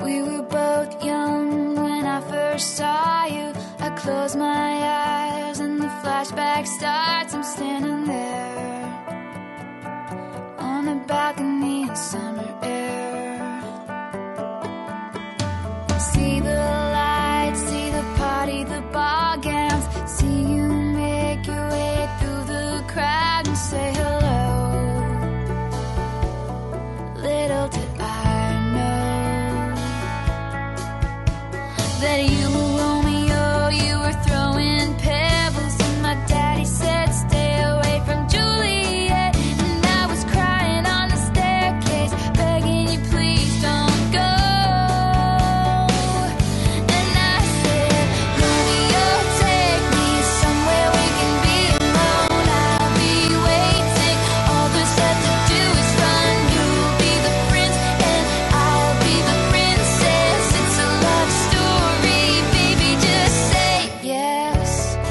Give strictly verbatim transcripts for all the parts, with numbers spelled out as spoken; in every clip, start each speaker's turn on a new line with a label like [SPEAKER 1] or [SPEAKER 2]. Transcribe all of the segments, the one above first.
[SPEAKER 1] We were both young when I first saw you. I close my eyes and the flashback starts. I'm standing there on a balcony in summer air. See the lights, see the party, the ball gowns. See you make your way through the crowd and say hello. Little did I know that you were Romeo, you were throwing pebbles, and my daddy said stay away from Juliet. And I was crying on the staircase, begging you please don't go. And I said, Romeo, take me somewhere we can be alone. I'll be waiting, all there's left to do is run. You'll be the prince and I'll be the princess. It's a love story, baby, just say yes.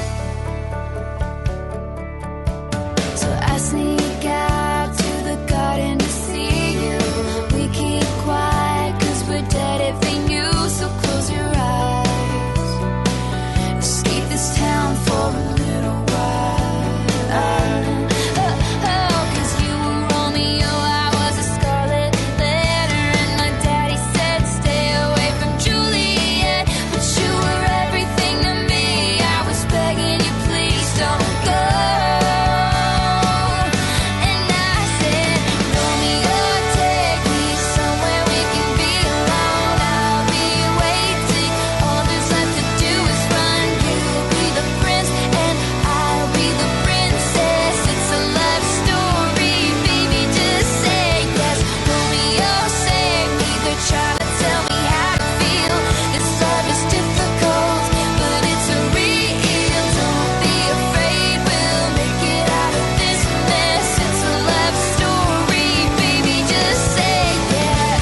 [SPEAKER 1] So I sneak out to the garden to see you. We keep quiet cause we're dead if they knew. So close your eyes, escape this town for a little while. Oh, oh, cause you were Romeo, I was a scarlet letter, and my daddy said stay away from Juliet. But you were everything to me, I was begging you please don't go. And I said, Romeo, take me somewhere we can be alone. I'll be waiting, all there's left to do is run. You'll be the prince and I'll be the princess. It's a love story, baby, just say yes. Romeo, save me, they're trying to tell me how to feel. This love is difficult, but it's a real. Don't be afraid, we'll make it out of this mess. It's a love story, baby, just say yes.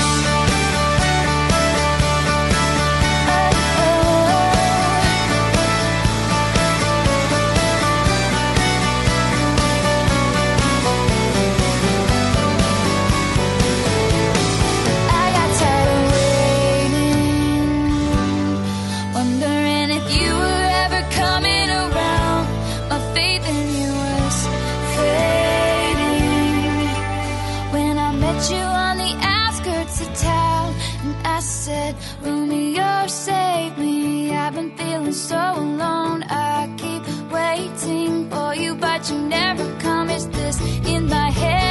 [SPEAKER 1] I got tired of waiting, wondering if you were ever coming around. My faith in you was fading when I met you on the outskirts of town. And I said, Romeo, save me, I've been feeling so alone. I keep waiting for you, but you never come. Is this in my head?